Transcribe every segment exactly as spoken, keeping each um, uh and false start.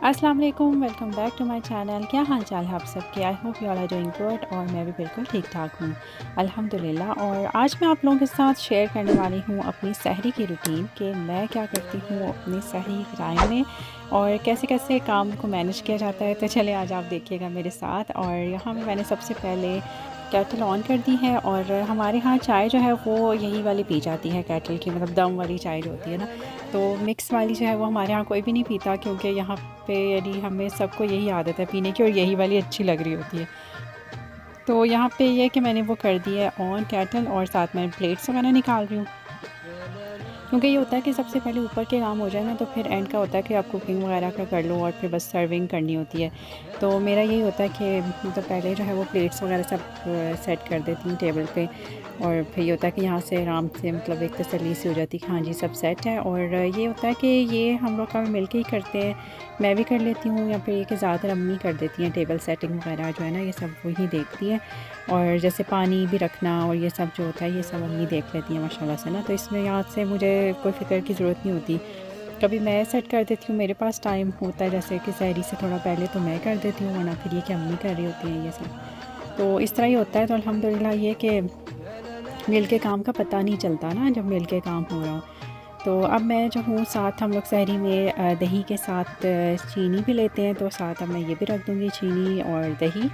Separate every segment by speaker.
Speaker 1: अस्सलाम वालेकुम, welcome back to my channel. क्या हाल चाल है आप सबके? I hope you all are doing good और मैं भी बिल्कुल ठीक ठाक हूँ अल्हम्दुलिल्लाह। और आज मैं आप लोगों के साथ शेयर करने वाली हूँ अपनी सहरी की रूटीन कि मैं क्या करती हूँ अपनी सहरी टाइम में और कैसे कैसे काम को मैनेज किया जाता है। तो चले आज आप देखिएगा मेरे साथ। और यहाँ में मैंने सबसे पहले केटल ऑन कर दी है और हमारे यहाँ चाय जो है वो यही वाली पी जाती है केटल की, मतलब दम वाली चाय जो होती है ना। तो मिक्स वाली जो है वो हमारे यहाँ कोई भी नहीं पीता, क्योंकि यहाँ पे यानी हमें सबको यही आदत है पीने की और यही वाली अच्छी लग रही होती है। तो यहाँ पे ये है कि मैंने वो कर दी है ऑन केटल और साथ में प्लेट्स वगैरह निकाल रही हूँ, क्योंकि ये होता है कि सबसे पहले ऊपर के काम हो जाए ना तो फिर एंड का होता है कि आप कुकिंग वगैरह का कर लो और फिर बस सर्विंग करनी होती है। तो मेरा यही होता है कि मतलब पहले जो है वो प्लेट्स वगैरह सब सेट कर देती हूँ टेबल पे, और फिर ये होता है कि यहाँ से आराम से मतलब एक तसल्ली सी हो जाती है कि हाँ जी सब सेट है। और ये होता है कि ये हम लोग का मिल के ही करते हैं, मैं भी कर लेती हूँ या फिर ये कि ज़्यादातर अम्मी कर देती हैं टेबल सेटिंग वगैरह जो है ना, ये सब वही देखती है। और जैसे पानी भी रखना और ये सब जो होता है ये सब अम्मी देख लेती हैं माशाल्लाह से ना। तो इसमें यहाँ से मुझे कोई फ़िक्र की ज़रूरत नहीं होती। कभी मैं सेट कर देती हूँ, मेरे पास टाइम होता है जैसे कि सहरी से थोड़ा पहले तो मैं कर देती हूँ, वरना फिर ये कि अम्मी कर रही होती हैं ये सब। तो इस तरह ही होता है। तो अल्हम्दुलिल्लाह ये कि मिल के काम का पता नहीं चलता ना जब मिल के काम हो रहा हो। तो अब मैं जो हूँ साथ हम लोग सहरी में दही के साथ चीनी भी लेते हैं, तो साथ अब मैं ये भी रख दूँगी चीनी और दही,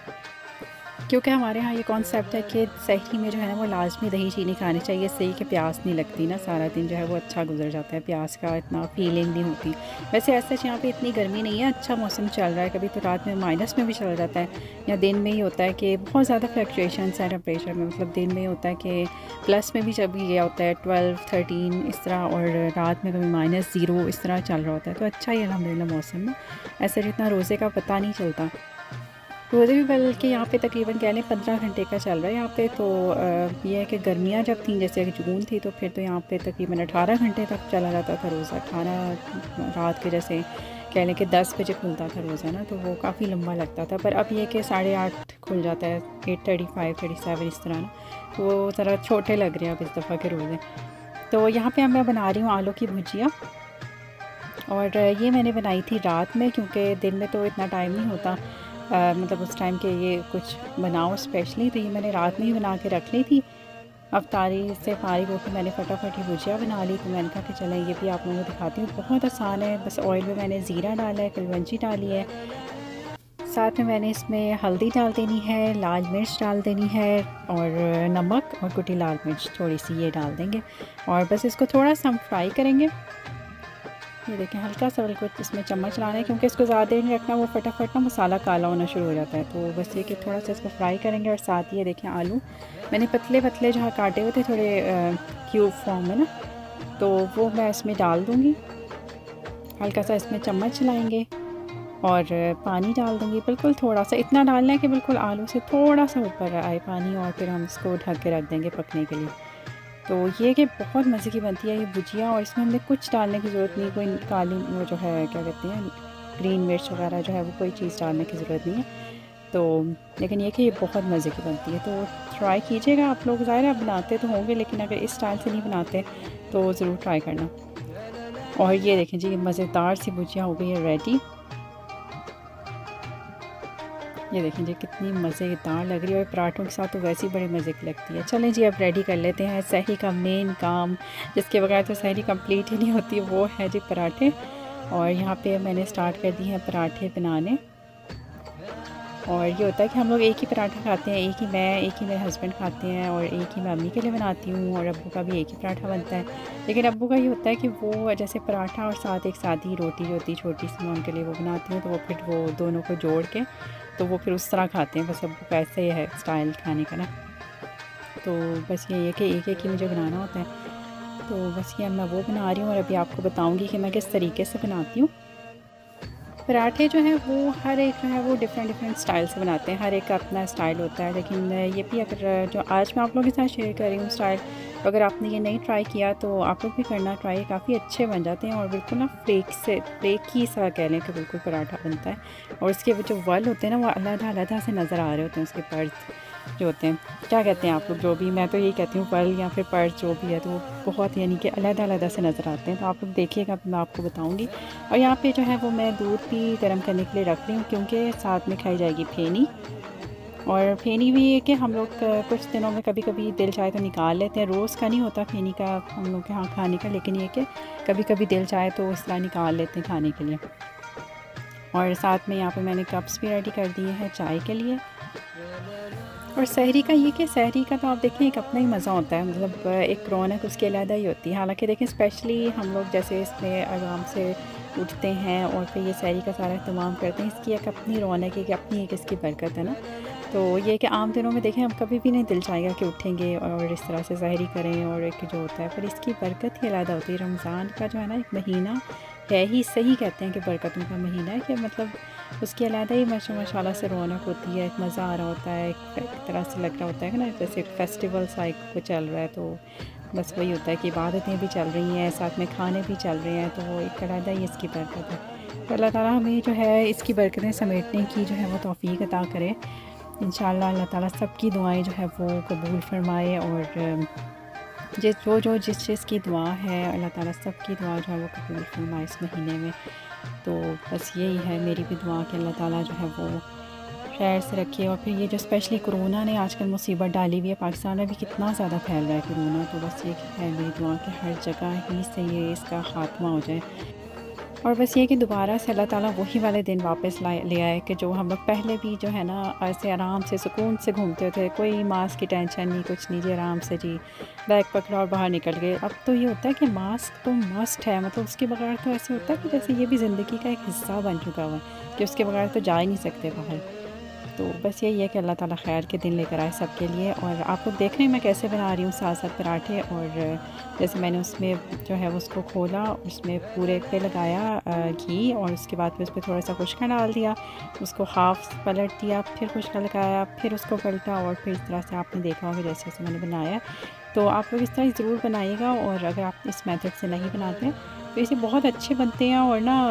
Speaker 1: क्योंकि हमारे यहाँ ये कॉन्सेप्ट है कि सहरी में जो है ना वो लाजमी दही चीनी खानी चाहिए, इससे कि प्यास नहीं लगती ना, सारा दिन जो है वो अच्छा गुजर जाता है, प्यास का इतना फीलिंग नहीं होती। वैसे ऐसे यहाँ पे इतनी गर्मी नहीं है, अच्छा मौसम चल रहा है, कभी तो रात में माइनस में भी चल जाता है या दिन में ही होता है कि बहुत ज़्यादा फ्लक्चुएशंस है टेम्परेचर में, मतलब दिन में होता है कि प्लस में भी जब गया होता है ट्वेल्व थर्टीन इस तरह, और रात में कभी माइनस ज़ीरो इस तरह चल रहा होता है। तो अच्छा ही अलहमदिल्ला मौसम में, ऐसे जितना रोज़े का पता नहीं चलता। रोज़े भी बल्कि यहाँ पे तकरीबन कह लें पंद्रह घंटे का चल रहा है यहाँ पे। तो ये है कि गर्मियाँ जब थी जैसे जून थी तो फिर तो यहाँ पे तकरीबन अठारह घंटे तक चला जाता था रोज़ा। अठारह रात के जैसे कह लें कि दस बजे खुलता था रोज़ा ना, तो वो काफ़ी लंबा लगता था। पर अब ये कि साढ़े आठ खुल जाता है, eight thirty five thirty seven इस तरह ना, तो वो ज़रा छोटे लग रहे हैं अब इस दफ़ा के रोज़े। तो यहाँ पर मैं बना रही हूँ आलू की भुजिया, और ये मैंने बनाई थी रात में, क्योंकि दिन में तो इतना टाइम नहीं होता आ, मतलब उस टाइम के ये कुछ बनाओ स्पेशली, तो ये मैंने रात में ही बना के रख ली थी। अफ्तारी से फारिग होकर मैंने फटाफट ही भुजिया बना ली, तो मैंने कहा कि चलें ये भी आप लोगों को दिखाती हूँ। बहुत आसान है, बस ऑयल में मैंने ज़ीरा डाला है, कलवंजी डाली है, साथ में मैंने इसमें हल्दी डाल देनी है, लाल मिर्च डाल देनी है और नमक और कुटी लाल मिर्च थोड़ी सी ये डाल देंगे, और बस इसको थोड़ा सा हम फ्राई करेंगे। ये देखें हल्का सा बिल्कुल इसमें चम्मच लाना है, क्योंकि इसको ज़्यादा देर नहीं रखना, वो फटाफट ना मसाला काला होना शुरू हो जाता है। तो बस ये कि थोड़ा सा इसको फ्राई करेंगे। और साथ ये देखें आलू मैंने पतले पतले जहाँ काटे हुए थे थोड़े क्यूब फॉर्म में ना, तो वो मैं इसमें डाल दूँगी। हल्का सा इसमें चम्मच चलाएँगे और पानी डाल दूँगी, बिल्कुल थोड़ा सा, इतना डालना है कि बिल्कुल आलू से थोड़ा सा ऊपर आए पानी, और फिर हम इसको ढक के रख देंगे पकने के लिए। तो ये कि बहुत मज़े की बनती है ये भुजिया, और इसमें हमें कुछ डालने की ज़रूरत नहीं, कोई काली वो जो है क्या कहते हैं ग्रीन मिर्च वगैरह जो है वो कोई चीज़ डालने की ज़रूरत नहीं है। तो लेकिन ये कि ये बहुत मज़े की बनती है, तो ट्राई कीजिएगा आप लोग। ज़ाहिर है बनाते तो होंगे, लेकिन अगर इस स्टाइल से नहीं बनाते तो ज़रूर ट्राई करना। और ये देखें जी मज़ेदार सी भुजिया हो गई है रेडी। ये देखें जी कितनी मज़ेदार लग रही है, और पराठों के साथ तो वैसे ही बड़ी मज़े की लगती है। चलें जी अब रेडी कर लेते हैं सहरी का मेन काम, जिसके बगैर तो सहरी कंप्लीट ही नहीं होती, वो है जी पराठे। और यहाँ पे मैंने स्टार्ट कर दिए हैं पराठे बनाने। और ये होता है कि हम लोग एक ही पराठा खाते हैं, एक ही मैं एक ही मेरे हस्बैंड खाते हैं, और एक ही मैं अम्मी के लिए बनाती हूँ, और अब्बू का भी एक ही पराठा बनता है। लेकिन अब्बू का ये होता है कि वो जैसे पराठा और साथ एक सादी रोटी जो होती है छोटी सी, मैं उनके लिए वो बनाती हूँ, तो वो फिर वो दोनों को जोड़ के तो वो फिर उस तरह खाते हैं। बस अब्बू का ऐसे ही है स्टाइल खाने का ना। तो बस ये है कि एक एक ही मुझे बनाना होता है। तो बस ये मैं वो बना रही हूँ, और अभी आपको बताऊँगी कि मैं किस तरीके से बनाती हूँ। पराठे जो हैं वो हर एक जो है वो डिफरेंट डिफरेंट स्टाइल से बनाते हैं, हर एक का अपना स्टाइल होता है। लेकिन ये भी अगर जो आज मैं आप लोगों के साथ शेयर कर रही हूँ स्टाइल, तो अगर आपने ये नहीं ट्राई किया तो आप लोग भी करना ट्राई, काफ़ी अच्छे बन जाते हैं, और बिल्कुल ना फ्लेक से फ्लेक ही सा कह लें कि बिल्कुल पराठा बनता है। और उसके जो वल होते हैं ना वो अलग अलग से नज़र आ रहे होते हैं उसके पर्स, जो होते हैं, क्या कहते हैं आप लोग, जो भी, मैं तो यही कहती हूँ पर्ल या फिर पर्स जो भी है, तो बहुत यानी कि अलग-अलग से नज़र आते हैं। तो आप लोग देखिएगा, मैं आपको बताऊँगी। और यहाँ पे जो है वो मैं दूध भी गर्म करने के लिए रख रही हूँ, क्योंकि साथ में खाई जाएगी फेनी। और फेनी भी है कि हम लोग कुछ दिनों में कभी कभी दिल चाहे तो निकाल लेते हैं, रोज़ का नहीं होता फेनी का हम लोग के यहाँ खाने का, लेकिन ये कि कभी कभी दिल चाहे तो इस तरह निकाल लेते हैं खाने के लिए। और साथ में यहाँ पे मैंने कप्स भी रेडी कर दिए हैं चाय के लिए। और सहरी का ये कि सहरी का तो आप देखें एक अपना ही मज़ा होता है, मतलब एक रौनक उसकी अलग ही होती है। हालांकि देखें स्पेशली हम लोग जैसे इसमें आराम से उठते हैं और फिर ये सहरी का सारा इस्तेमाल करते हैं, इसकी एक अपनी रौनक है कि अपनी एक इसकी बरकत है ना। तो ये कि आम दिनों में देखें हम कभी भी नहीं दिल चाहेगा कि उठेंगे और इस तरह से सहरी करें, और एक जो होता है फिर इसकी बरकत ही अलग होती है। रमज़ान का जो है ना एक महीना है ही, सही कहते हैं कि बरकतों का महीना है, कि मतलब उसकी अलग ही माशा माशाल्लाह से रौनक होती है, एक मज़ा आ रहा होता है, एक तरह से लग रहा होता है कि ना जैसे फेस्टिवल सा एक को चल रहा है। तो बस वही होता है कि इबादतें भी चल रही हैं, साथ में खाने भी चल रहे हैं, तो वो एक अलग ही इसकी बरकत है। तो अल्लाह ताला हमें जो है इसकी बरकतें समेटने की जो है वो तौफ़ीक अता करे। इंशाअल्लाह अल्लाह ताला सबकी दुआएं जो है वो कबूल फ़रमाए, और जिस जो जो जिस चीज़ की दुआ है अल्लाह ताला सबकी दुआ जो है वो कबूल फरमाए इस महीने में। तो बस यही है मेरी भी दुआ कि अल्लाह ताला जो है वो खैर से रखे। और फिर ये जो स्पेशली कोरोना ने आजकल मुसीबत डाली हुई है, पाकिस्तान में भी कितना ज़्यादा फैल रहा है कोरोना, तो बस ये है मेरी दुआ कि हर जगह ही से ये इसका ख़ात्मा हो जाए। और बस ये कि दोबारा से अल्लाह ताला वही वाले दिन वापस लाए ले आए कि जो हम लोग पहले भी जो है ना ऐसे आराम से सुकून से घूमते थे, कोई मास्क की टेंशन नहीं, कुछ नहीं जी, आराम से जी बैग पकड़ा और बाहर निकल गए। अब तो ये होता है कि मास्क तो मस्ट है, मतलब उसके बगैर तो ऐसे होता है कि जैसे ये भी ज़िंदगी का एक हिस्सा बन चुका हुआ है कि उसके बगैर तो जा ही नहीं सकते बाहर। तो बस यही है कि अल्लाह ताला खैर के दिन लेकर आए सबके लिए। और आप लोग देख रहे हैं मैं कैसे बना रही हूँ साथ साथ पराठे, और जैसे मैंने उसमें जो है उसको खोला, उसमें पूरे पे लगाया घी, और उसके बाद फिर उस पर थोड़ा सा खुशका डाल दिया, उसको हाफ पलट दिया, फिर खुशका लगाया, फिर उसको पलटा, और फिर इस तरह से आपने देखा होगा जैसे जैसे मैंने बनाया। तो आप लोग इस तरह ज़रूर बनाइएगा, और अगर आप इस मेथड से नहीं बनाते तो इसे बहुत अच्छे बनते हैं। और ना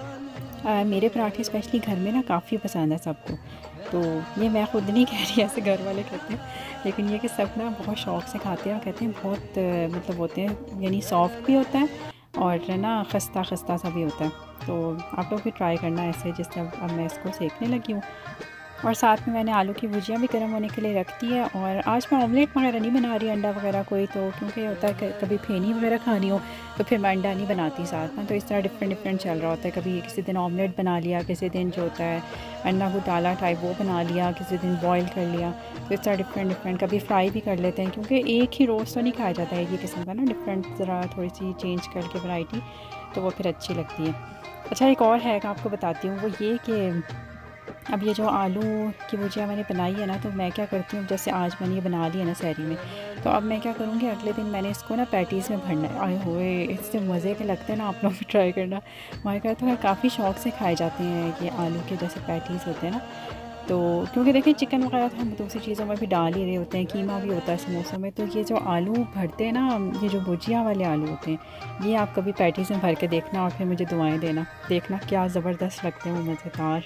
Speaker 1: आ, मेरे पराठे स्पेशली घर में ना काफ़ी पसंद है सबको। तो ये मैं ख़ुद नहीं कह रही, ऐसे घर वाले कहते हैं, लेकिन ये कि सब ना बहुत शौक़ से खाते हैं और कहते हैं बहुत मतलब होते हैं, यानी सॉफ्ट भी होता है और ना खस्ता खस्ता सा भी होता है। तो आप लोग भी ट्राई करना ऐसे, जिस तरह अब मैं इसको सेकने लगी हूँ। और साथ में मैंने आलू की भुजिया भी गर्म होने के लिए रख दी है। और आज मैं ऑमलेट वगैरह नहीं बना रही, अंडा वगैरह कोई, तो क्योंकि होता है कि कभी फेनी वगैरह खानी हो तो फिर मैं अंडा नहीं बनाती साथ में, तो इस तरह डिफरेंट डिफरेंट चल रहा होता है। कभी किसी दिन ऑमलेट बना लिया, किसी दिन जो होता है अंडा को डाला टाइप वो बना लिया, किसी दिन बॉयल कर लिया। तो इस तरह डिफरेंट डिफरेंट कभी फ्राई भी कर लेते हैं, क्योंकि एक ही रोज़ तो नहीं खाया जाता है, ये किस्म का ना डिफरेंट ज़रा थोड़ी सी चेंज करके वैरायटी, तो वो फिर अच्छी लगती है। अच्छा, एक और है आपको बताती हूँ, वो ये कि अब ये जो आलू की भुजिया मैंने बनाई है ना, तो मैं क्या करती हूँ, जैसे आज मैंने ये बना ली है ना सहरी में, तो अब मैं क्या करूँगी, अगले दिन मैंने इसको ना पैटीज़ में भरना है। आए हुए इससे मज़े के लगते हैं ना, आप लोग भी ट्राई करना। हमारे घर तो है काफ़ी शौक़ से खाए जाते हैं ये आलू के जैसे पैटीज़ होते हैं ना। तो क्योंकि देखिए चिकन वगैरह तो हम दूसरी चीज़ों में भी डाल ही रहे होते हैं, कीमा भी होता है समोसों में, तो ये जो आलू भरते हैं ना, ये जो भुजिया वाले आलू होते हैं, ये आप कभी पैटीज़ में भर के देखना और फिर मुझे दुआएँ देना, देखना क्या ज़बरदस्त लगते हैं वो, मज़ेदार।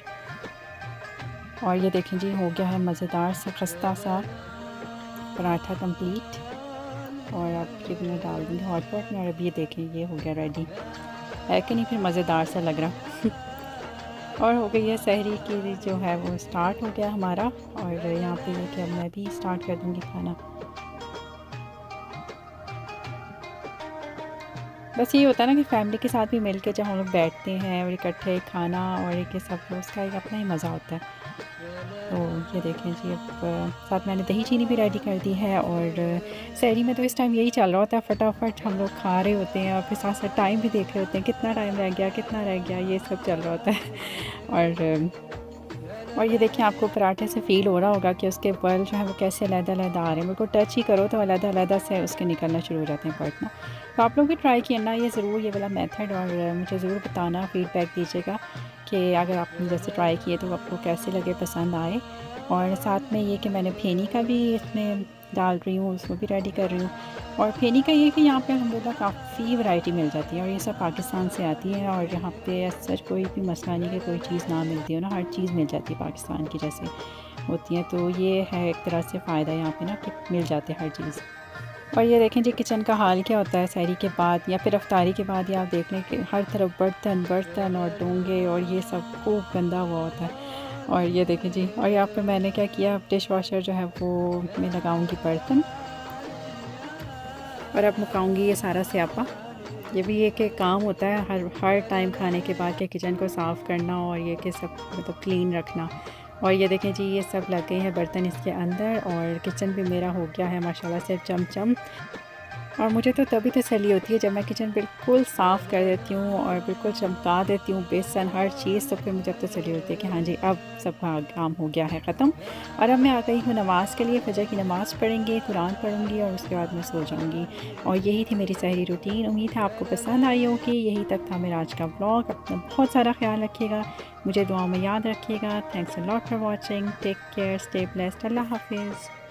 Speaker 1: और ये देखें जी, हो गया है मज़ेदार सा खस्ता सा पराठा कंप्लीट। और अब ये मैं डाल दूँगी हॉट पॉट में, और अब ये देखें ये हो गया रेडी, है कि नहीं फिर मज़ेदार सा लग रहा। और हो गई है सहरी की जो है वो स्टार्ट हो गया हमारा। और यहाँ पे ये कि अब मैं भी स्टार्ट कर दूँगी खाना। बस ये होता है ना कि फैमिली के साथ भी मिल के जब हम लोग बैठते हैं और इकट्ठे खाना, और एक सब लोग, उसका एक अपना ही मज़ा होता है। तो ये देखें जी, अब साथ मैंने दही चीनी भी रेडी कर दी है। और सहरी में तो इस टाइम यही चल रहा होता है, फटाफट हम लोग खा रहे होते हैं और फिर साथ साथ टाइम भी देख रहे होते हैं, कितना टाइम रह गया कितना रह गया, ये सब चल रहा होता है। और और ये देखिए, आपको पराठे से फ़ील हो रहा होगा कि उसके बल जो है वो कैसे अलग-अलग आ रहे हैं, बिल्कुल टच ही करो तो अलग-अलग से उसके निकलना शुरू हो जाते हैं पार्ट ना। तो आप लोग भी ट्राई करना ये ज़रूर, ये वाला मेथड, और मुझे ज़रूर बताना, फ़ीडबैक दीजिएगा कि अगर आपने जैसे ट्राई किए तो आपको कैसे लगे, पसंद आए। और साथ में ये कि मैंने फेनी का भी इसमें डाल रही हूँ, उसको भी रेडी कर रही हूँ। और फेनी का ये कि यहाँ पे अल्हम्दुलिल्लाह काफ़ी वैरायटी मिल जाती है, और ये सब पाकिस्तान से आती है, और यहाँ पे सच कोई भी मसला नहीं कि कोई चीज़ ना मिलती हो ना, हर चीज़ मिल जाती है पाकिस्तान की जैसे। होती हैं। तो ये है एक तरह से फ़ायदा यहाँ पे ना कि मिल जाते हैं हर चीज़। और ये देखें जी किचन का हाल क्या होता है सहरी के बाद या फिर अफ्तारी के बाद, या आप देख लें कि हर तरफ बर्तन बर्तन और डोंगे और ये सब खूब गंदा हुआ होता है। और ये देखें जी, और यहाँ पे मैंने क्या किया, डिश वॉशर जो है वो मैं लगाऊंगी बर्तन और अब मुकाऊंगी ये सारा स्यापा। ये भी एक एक काम होता है हर हर टाइम खाने के बाद के किचन को साफ़ करना और ये कि सब मतलब क्लीन रखना। और ये देखें जी ये सब लग गए हैं बर्तन इसके अंदर और किचन भी मेरा हो गया है माशाल्लाह से चमचम। और मुझे तो तभी तसल्ली होती है जब मैं किचन बिल्कुल साफ़ कर देती हूँ और बिल्कुल चमका देती हूँ बेसन हर चीज़, तो फिर मुझे अब तसल्ली होती है कि हाँ जी अब सब काम हो गया है ख़त्म। और अब मैं आ गई हूँ नमाज़ के लिए, फजर की नमाज़ पढ़ेंगे, कुरान पढ़ूँगी और उसके बाद मैं सो जाऊँगी। और यही थी मेरी सहरी रूटीन। उम्मीद है आपको पसंद आई होगी। यही तक था मेरा आज का ब्लॉग। अपना बहुत सारा ख्याल रखिएगा, मुझे दुआओं में याद रखिएगा। Thanks a lot for watching, take care, stay blessed, Allah हाफिज़।